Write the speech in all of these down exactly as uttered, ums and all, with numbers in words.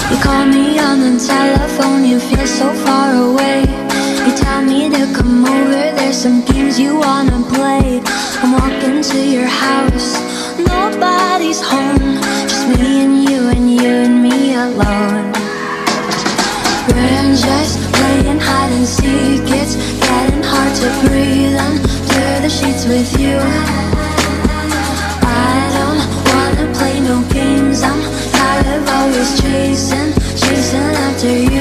You call me on the telephone, you feel so far away. You tell me to come over, there's some games you wanna play. I'm walking to your house, nobody's home, just me and you and you and me alone. We're just playing hide and seek, it's getting hard to breathe under the sheets with you. I don't wanna play no games, I'm tired of always chasing, chasing after you.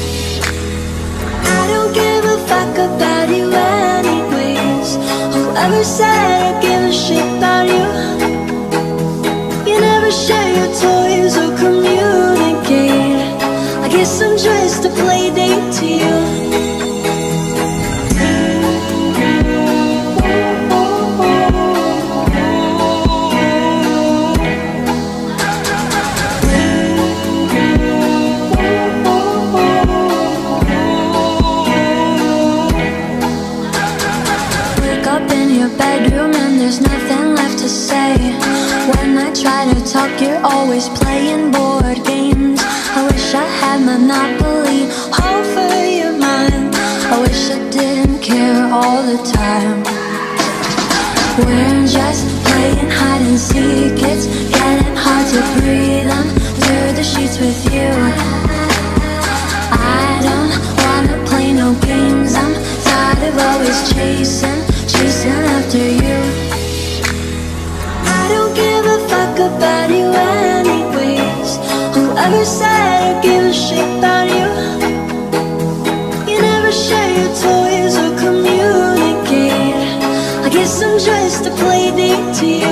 I don't give a fuck about you anyways. Whoever said I give a shit about you? You never share your toys or communicate. I guess I'm just a play date to you. Bedroom and there's nothing left to say. When I try to talk, you're always playing board games. I wish I had Monopoly over your mind. I wish I didn't care all the time. We're just playing hide and seek, it's getting hard to breathe under the sheets with you. I don't wanna play no games, I'm tired of always chasing, chasing after you. I don't give a fuck about you anyways. Whoever said I give a shit about you? You never share your toys or communicate. I guess I'm just a play date to you.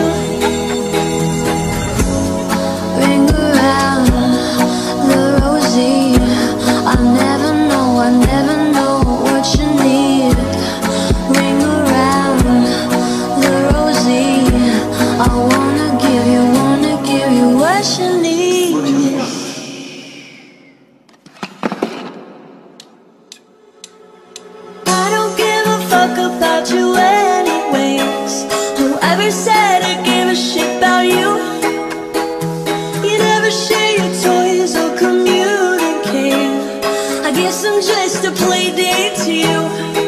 Ring around the rosy, I never know, I never know what you need. Ring around the rosy, I wanna give you, wanna give you what you need. I don't give a fuck about you anyways. Whoever said I give a shit about you? You never share your toys or communicate. I guess I'm just a play date to you.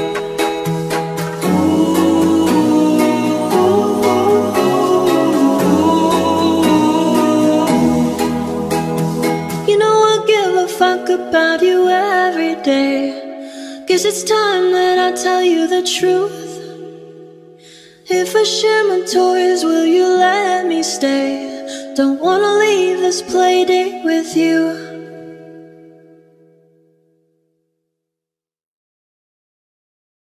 Fuck about you every day. Guess it's time that I tell you the truth. If I share my toys, will you let me stay? Don't wanna leave this play date with you.